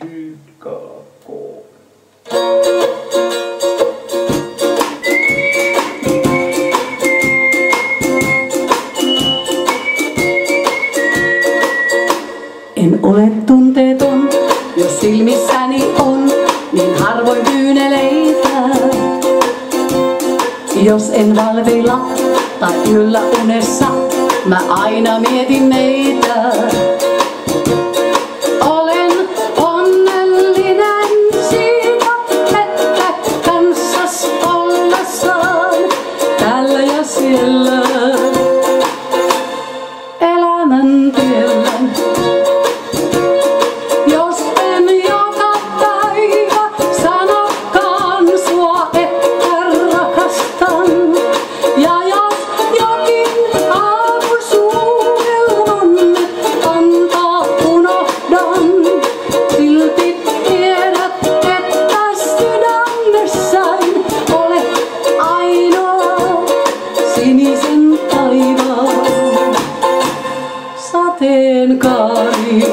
YKK. En ole tunteeton, jos silmissäni on niin harvoin kyyneleitä. Jos en valveilla tai yöllä unessa, mä aina mietin meitä. Olen onnellinen siitä, että kanssas ollessaan täällä ja siellä elämän tiellä. Jos en joka päivä sanokaan sua, että rakastan, ja jos jokin aamusuudelman antaa unohdan, silti tiedät, että sydämessäin olet ainoa sinisen taivaan sateenkaari.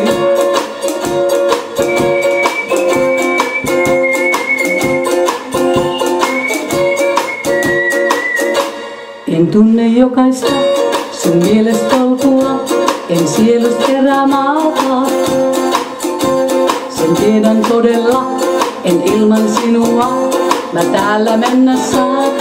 En tunne jokaista sun mielestolkua, en sielusta kerää maata. Sen tiedän todella, en ilman sinua mä täällä mennä saa.